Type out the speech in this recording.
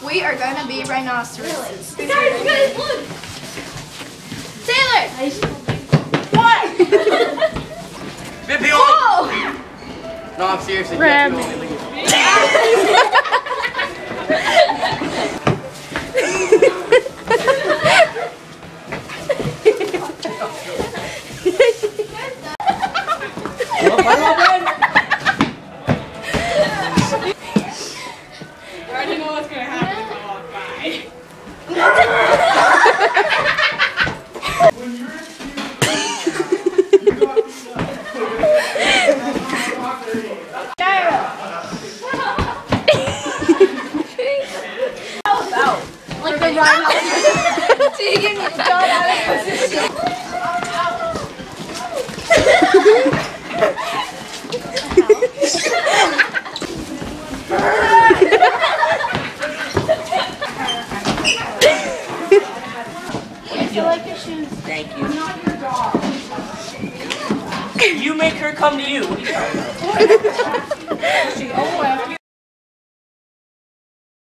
We are gonna be rhinoceroses. Guys, look! Taylor! What? Bippy, Whoa! no, I'm seriously. Ram. You have to only leave. I already know what's gonna happen if I walk by. Like the rhino. So you give me a job out of position. You like your shoes? Thank you. I'm not your dog. You make her come to you. What are you talking about?